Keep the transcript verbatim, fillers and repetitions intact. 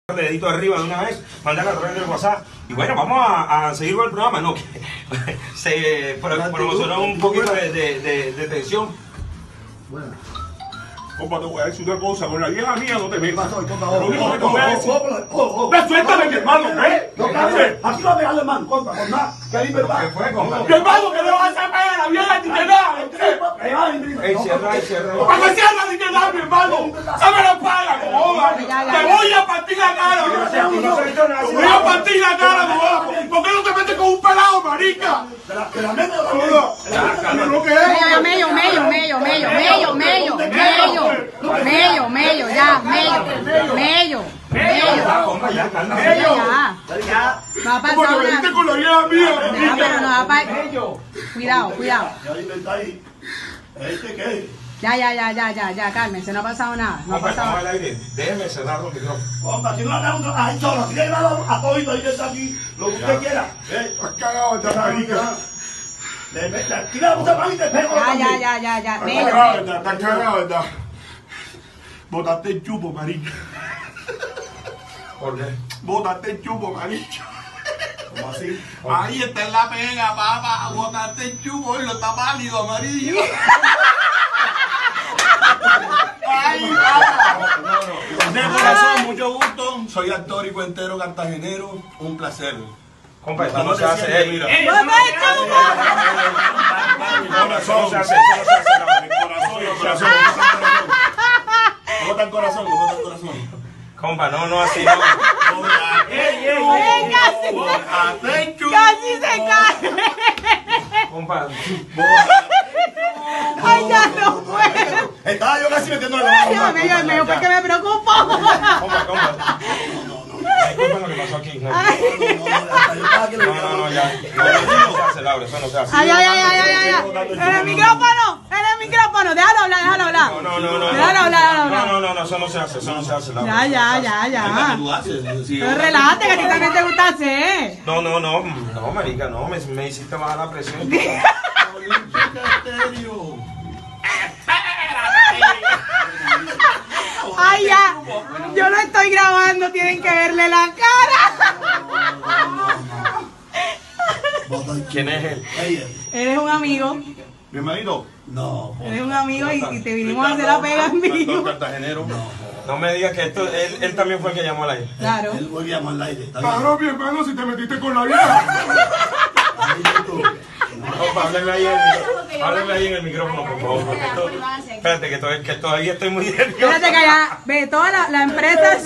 dedito arriba de una vez, mandar a través del WhatsApp. Y bueno, vamos a, a seguir con el programa. No, se pro, promocionó un poquito de, de, de, de tensión. Bueno. Compa, te voy a decir una cosa, con la vieja mía no te metas. Lo único que te voy a decir. ¡Ve, suéltame, mi hermano! ¿Eh? No, cállate. Aquí va a pegarle, hermano. Compa, con nada. Que hay verdad. ¿Qué fue, compa? Mi hermano, que le vas a hacer pegar a la vieja ni que nada. Ey, cierra, ey, cierra. ¿Para qué cierra ni que nada, mi hermano? ¡Se me lo paga, no jodas! ¡Te voy a partir la cara! ¡Te voy a partir la cara, no jodas! ¿Por qué no te metes con un pelado, marica? Que la mete la mete. ¿Lo que es? Mello, mello, mello, mello, mello, mello, mello, mello, mello, ya, mello, mello, mello, Ya, calma. ya. Va a Como pasar te metiste una... con la vieja mía, Ya, marica. pero no va a pasar... Cuidado, cuidado. ¿Este qué? Ya, ya, ya, ya, ya, ya, cálmense, no ha pasado nada, no ha Compa, estamos pasado al aire. Déjeme cerrar los micrófonos. Compa, si no le hago ahí solo, si le hago a todo ahí que está aquí, lo que usted quiera. Estás cagado esta marica. Aquí la puta mano y te pego. Ya, ya, ya, ya, ya, Estás mello. cagado, ¿verdad? Estás cagado, ¿verdad? Botaste el chupo, marica. ¿Por qué? Botaste el chupo, marica. ¿Cómo así? Ahí está en la pega, papá. Botaste el chupo y lo está pálido, amarillo. Ay, papá. De corazón, mucho gusto. Soy actor y cuentero cartagenero. Un placer. Compa, esto no se hace. Ey, mira. Corazón, No se hace, eso no se hace. corazón, corazón. Bota el corazón, bota el corazón. Compa, no, no, así no. Casi se cae. Compa, Ay, ya no puedo. Estaba yo casi metiendo la mano. Ya, mello, mello, porque me preocupo. compa, compa. Disculpa lo que pasó aquí. No, no, no, no, ya. No, eso no se hace, Laura, eso no se hace. Ay, ay, ay, ay, ay, ay. En el micrófono, en el micrófono. Déjalo hablar, déjalo hablar. No, no, no, no. Déjalo hablar, déjalo hablar. No, no, no, no, eso no se hace, eso no se hace, Laura. Ya, ya, ya, ya. Pero relájate, que a ti también te gusta hacer. No, no, no, no, marica, no, me, me hiciste bajar la presión. Ay, ya. Yo lo estoy grabando, tienen que verle la cara. ¿Quién es él? Eres un amigo, Mi hermanito. No, eres un amigo y, y te vinimos a hacer la pega en vivo. Cartagenero. No me digas que esto, él, él también fue el que llamó al aire. Claro. él vuelve a llamar al aire. Está bien. Claro, mi hermano, si te metiste con la vieja. Compa, hábleme ahí, en el- hábleme ahí en el micrófono, por favor, porque esto, espérate, que, todavía, que todavía estoy muy nervioso. Espérate que ya, ve, toda la, la empresa